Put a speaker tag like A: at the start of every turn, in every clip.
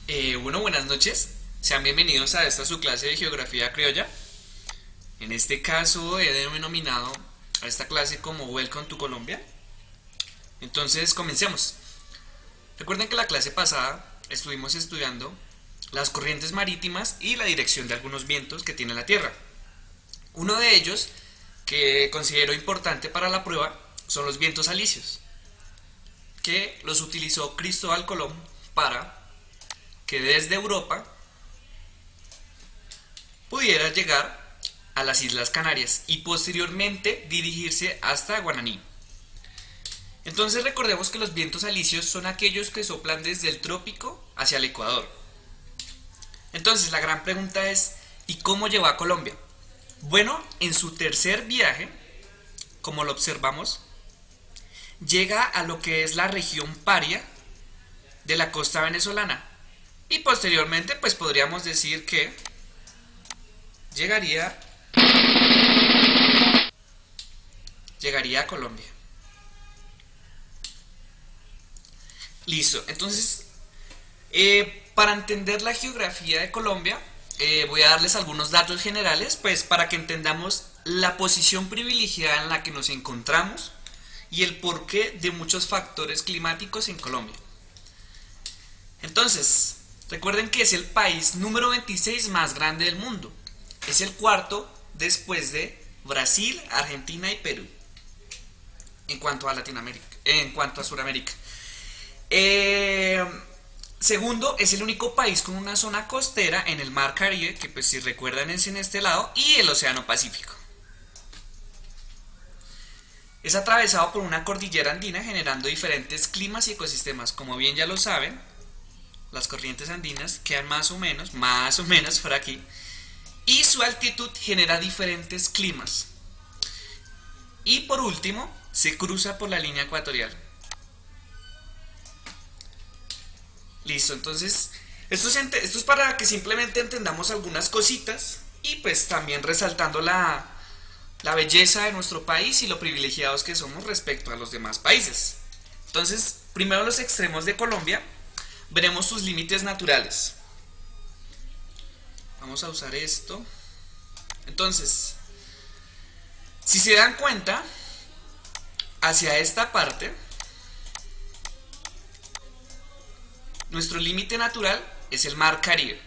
A: Buenas noches. Sean bienvenidos a esta su clase de geografía criolla. En este caso he denominado a esta clase como Welcome to Colombia. Entonces comencemos. Recuerden que la clase pasada estuvimos estudiando las corrientes marítimas y la dirección de algunos vientos que tiene la Tierra. Uno de ellos, que considero importante para la prueba, son los vientos alisios, que los utilizó Cristóbal Colón para que desde Europa pudiera llegar a las Islas Canarias y posteriormente dirigirse hasta Guananí. Entonces recordemos que los vientos alisios son aquellos que soplan desde el trópico hacia el Ecuador. Entonces la gran pregunta es, ¿y cómo llegó a Colombia? Bueno, en su tercer viaje, como lo observamos, llega a lo que es la región Paria de la costa venezolana. Y posteriormente, pues podríamos decir que llegaría a Colombia. Listo, entonces, para entender la geografía de Colombia, voy a darles algunos datos generales, pues para que entendamos la posición privilegiada en la que nos encontramos y el porqué de muchos factores climáticos en Colombia. Entonces, recuerden que es el país número 26 más grande del mundo. Es el cuarto después de Brasil, Argentina y Perú. En cuanto a Latinoamérica, en cuanto a Sudamérica. Segundo, es el único país con una zona costera en el Mar Caribe, que pues si recuerdan es en este lado, y el Océano Pacífico. Es atravesado por una cordillera andina generando diferentes climas y ecosistemas. Como bien ya lo saben, las corrientes andinas quedan más o menos por aquí, y su altitud genera diferentes climas. Y por último, se cruza por la línea ecuatorial. Listo, entonces esto es para que simplemente entendamos algunas cositas y pues también resaltando la belleza de nuestro país y lo privilegiados que somos respecto a los demás países. Entonces, primero los extremos de Colombia, veremos sus límites naturales. Vamos a usar esto. Entonces, si se dan cuenta, hacia esta parte, nuestro límite natural es el Mar Caribe.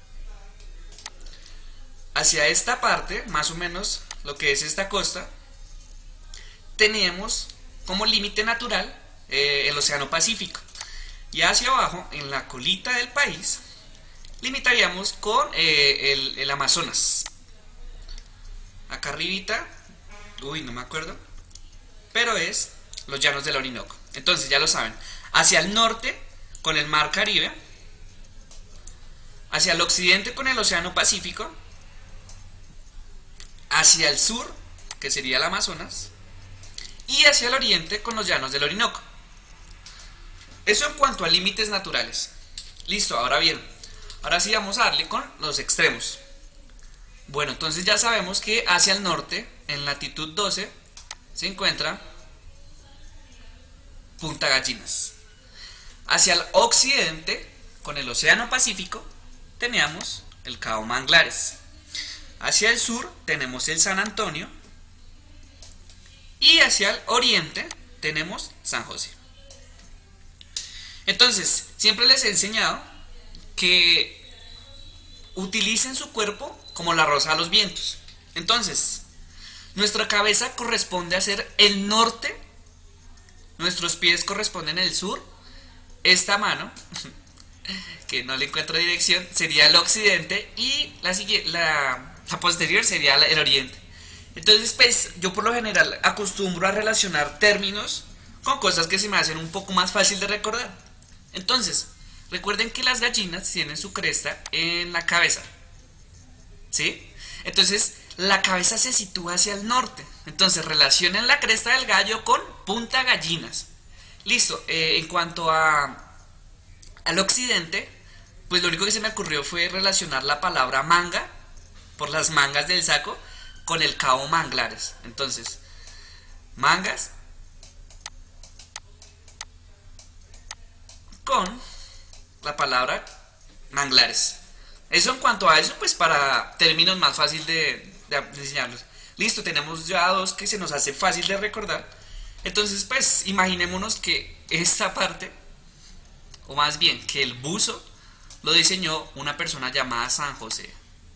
A: Hacia esta parte, más o menos lo que es esta costa, tenemos como límite natural el Océano Pacífico. Y hacia abajo, en la colita del país, limitaríamos con el Amazonas. Acá arribita, no me acuerdo, pero es los llanos del Orinoco. Entonces ya lo saben, hacia el norte con el Mar Caribe, hacia el occidente con el Océano Pacífico, hacia el sur, que sería el Amazonas, y hacia el oriente con los llanos del Orinoco. Eso en cuanto a límites naturales. Listo, ahora bien, ahora sí vamos a darle con los extremos. Bueno, entonces ya sabemos que hacia el norte, en latitud 12, se encuentra Punta Gallinas. Hacia el occidente, con el Océano Pacífico, teníamos el Cabo Manglares. Hacia el sur tenemos el San Antonio. Y hacia el oriente tenemos San José. Entonces, siempre les he enseñado que utilicen su cuerpo como la rosa a los vientos. Entonces, nuestra cabeza corresponde a ser el norte, nuestros pies corresponden al sur, esta mano, que no le encuentro dirección, sería el occidente y la posterior sería el oriente. Entonces, pues, yo por lo general acostumbro a relacionar términos con cosas que se me hacen un poco más fácil de recordar. Entonces, recuerden que las gallinas tienen su cresta en la cabeza, ¿sí? Entonces, la cabeza se sitúa hacia el norte. Entonces, relacionen la cresta del gallo con Punta Gallinas. Listo, en cuanto al occidente, pues lo único que se me ocurrió fue relacionar la palabra manga, por las mangas del saco, con el Cabo Manglares. Entonces, mangas con la palabra manglares. Eso en cuanto a eso, pues para términos más fácil de enseñarlos. Listo, tenemos ya dos que se nos hace fácil de recordar. Entonces, pues imaginémonos que esta parte, o más bien que el buzo, lo diseñó una persona llamada San José.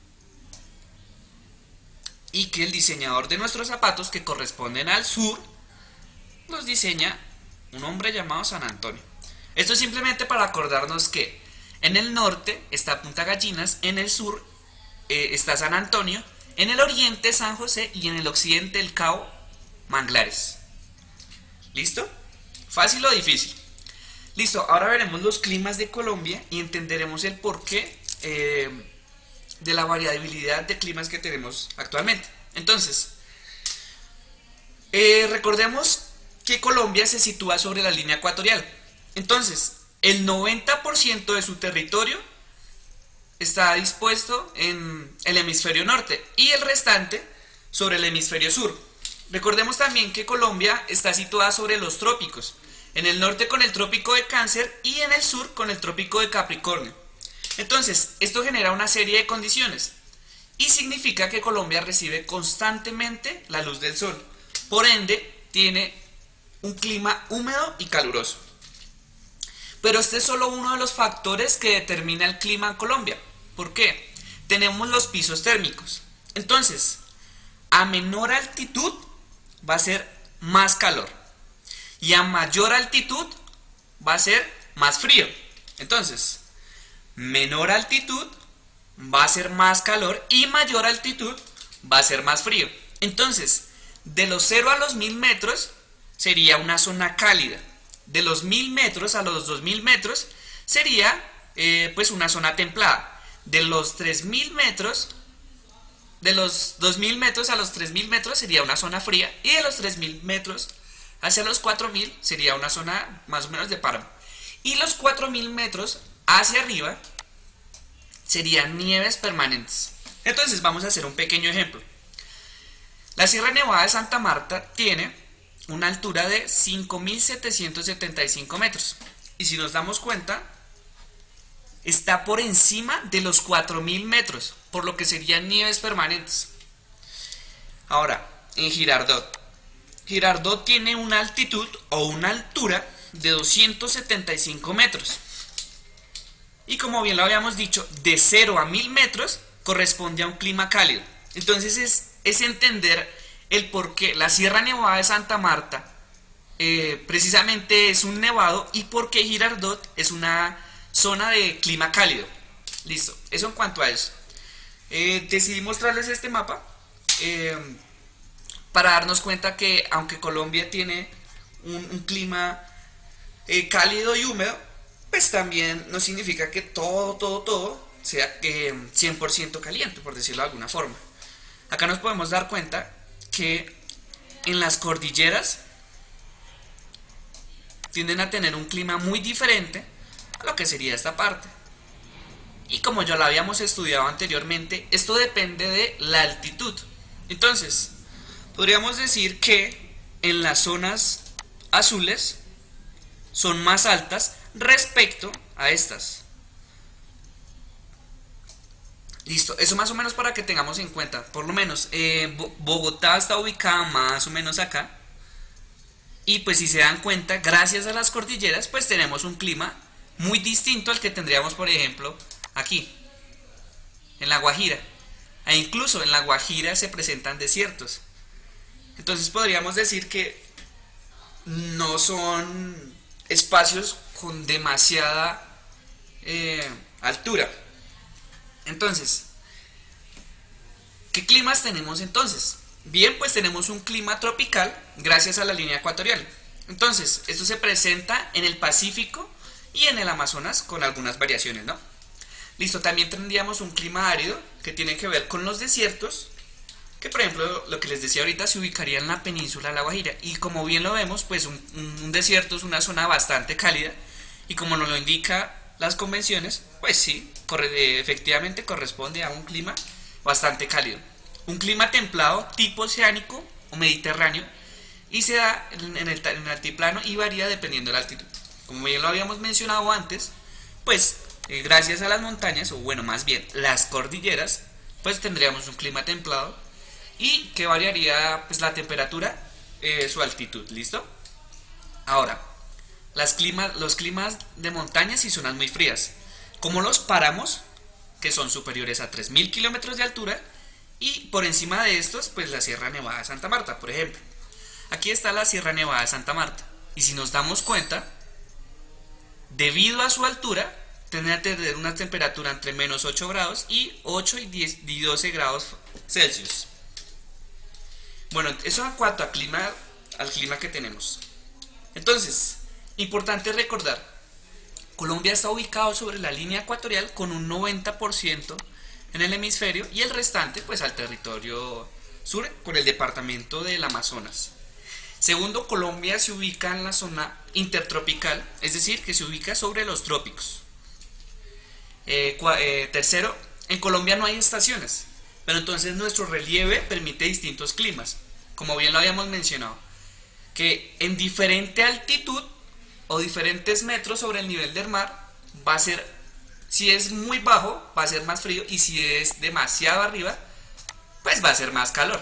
A: Y que el diseñador de nuestros zapatos, que corresponden al sur, los diseña un hombre llamado San Antonio. Esto es simplemente para acordarnos que en el norte está Punta Gallinas, en el sur está San Antonio, en el oriente San José y en el occidente el Cabo Manglares. ¿Listo? ¿Fácil o difícil? Listo, ahora veremos los climas de Colombia y entenderemos el porqué de la variabilidad de climas que tenemos actualmente. Entonces, recordemos que Colombia se sitúa sobre la línea ecuatorial. Entonces, el 90% de su territorio está dispuesto en el hemisferio norte y el restante sobre el hemisferio sur. Recordemos también que Colombia está situada sobre los trópicos, en el norte con el trópico de Cáncer y en el sur con el trópico de Capricornio. Entonces, esto genera una serie de condiciones y significa que Colombia recibe constantemente la luz del sol. Por ende, tiene un clima húmedo y caluroso. Pero este es solo uno de los factores que determina el clima en Colombia. ¿Por qué? Tenemos los pisos térmicos. Entonces, a menor altitud va a ser más calor. Y a mayor altitud va a ser más frío. Entonces, menor altitud va a ser más calor y mayor altitud va a ser más frío. Entonces, de los 0 a los 1000 metros sería una zona cálida. De los 1000 metros a los 2000 metros sería pues una zona templada. De los 3000 metros, de los 2000 metros a los 3000 metros sería una zona fría. Y de los 3000 metros hacia los 4000 sería una zona más o menos de páramo. Y los 4000 metros hacia arriba serían nieves permanentes. Entonces vamos a hacer un pequeño ejemplo. La Sierra Nevada de Santa Marta tiene una altura de 5775 metros. Y si nos damos cuenta, está por encima de los 4000 metros, por lo que serían nieves permanentes. Ahora, en Girardot. Girardot tiene una altitud o una altura de 275 metros. Y como bien lo habíamos dicho, de 0 a 1000 metros corresponde a un clima cálido. Entonces es entender el por qué la Sierra Nevada de Santa Marta precisamente es un nevado y por qué Girardot es una zona de clima cálido. Listo, eso en cuanto a eso. Decidí mostrarles este mapa para darnos cuenta que aunque Colombia tiene un clima cálido y húmedo, pues también no significa que todo sea 100% caliente, por decirlo de alguna forma. Acá nos podemos dar cuenta que en las cordilleras tienden a tener un clima muy diferente a lo que sería esta parte. Y como ya lo habíamos estudiado anteriormente, esto depende de la altitud. Entonces, podríamos decir que en las zonas azules son más altas respecto a estas. Listo, eso más o menos para que tengamos en cuenta. Por lo menos Bogotá está ubicada más o menos acá. Y pues si se dan cuenta, gracias a las cordilleras, pues tenemos un clima muy distinto al que tendríamos, por ejemplo, aquí, en La Guajira. E incluso en La Guajira se presentan desiertos. Entonces podríamos decir que no son espacios con demasiada altura. Entonces, ¿qué climas tenemos entonces? Bien, pues tenemos un clima tropical gracias a la línea ecuatorial. Entonces, esto se presenta en el Pacífico y en el Amazonas con algunas variaciones, ¿no? Listo, también tendríamos un clima árido que tiene que ver con los desiertos, que por ejemplo, lo que les decía ahorita, se ubicaría en la península de La Guajira. Y como bien lo vemos, pues un desierto es una zona bastante cálida, y como nos lo indica las convenciones, pues sí, efectivamente corresponde a un clima bastante cálido. Un clima templado tipo oceánico o mediterráneo, y se da en el altiplano y varía dependiendo de la altitud. Como bien lo habíamos mencionado antes, pues Gracias a las montañas, o bueno, más bien las cordilleras, pues tendríamos un clima templado y que variaría pues la temperatura, su altitud, ¿listo? Ahora, los climas de montañas y zonas muy frías, como los páramos, que son superiores a 3000 kilómetros de altura, y por encima de estos, pues la Sierra Nevada de Santa Marta, por ejemplo. Aquí está la Sierra Nevada de Santa Marta, y si nos damos cuenta, debido a su altura, tendría que tener una temperatura entre menos 8 grados y 8 y 12 grados Celsius. Bueno, eso en cuanto al clima que tenemos. Entonces, importante recordar, Colombia está ubicado sobre la línea ecuatorial con un 90% en el hemisferio y el restante pues al territorio sur con el departamento del Amazonas. Segundo, Colombia se ubica en la zona intertropical, es decir, que se ubica sobre los trópicos. Tercero, en Colombia no hay estaciones, pero entonces nuestro relieve permite distintos climas, como bien lo habíamos mencionado, que en diferente altitud o diferentes metros sobre el nivel del mar va a ser, si es muy bajo, va a ser más frío, y si es demasiado arriba, pues va a ser más calor.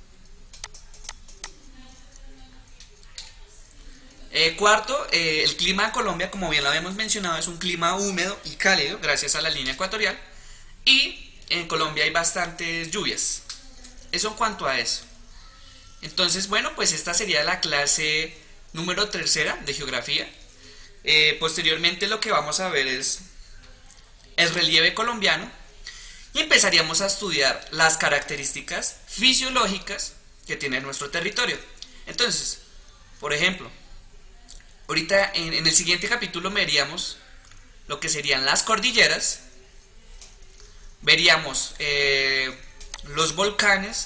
A: Cuarto, el clima de Colombia, como bien lo habíamos mencionado, es un clima húmedo y cálido gracias a la línea ecuatorial, y en Colombia hay bastantes lluvias. Eso en cuanto a eso. Entonces, bueno, pues esta sería la clase número tercera de geografía. Posteriormente lo que vamos a ver es el relieve colombiano y empezaríamos a estudiar las características fisiológicas que tiene nuestro territorio. Entonces, por ejemplo, ahorita en el siguiente capítulo veríamos lo que serían las cordilleras, veríamos los volcanes,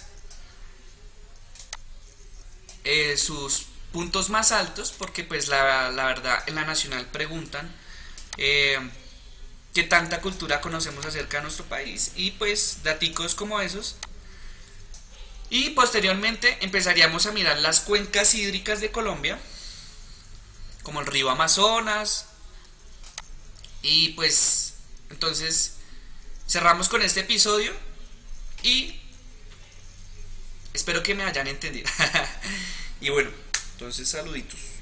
A: sus puntos más altos, porque pues la verdad en la nacional preguntan qué tanta cultura conocemos acerca de nuestro país, y pues daticos como esos. Y posteriormente empezaríamos a mirar las cuencas hídricas de Colombia, como el río Amazonas, y pues entonces cerramos con este episodio y espero que me hayan entendido. Y bueno, entonces saluditos.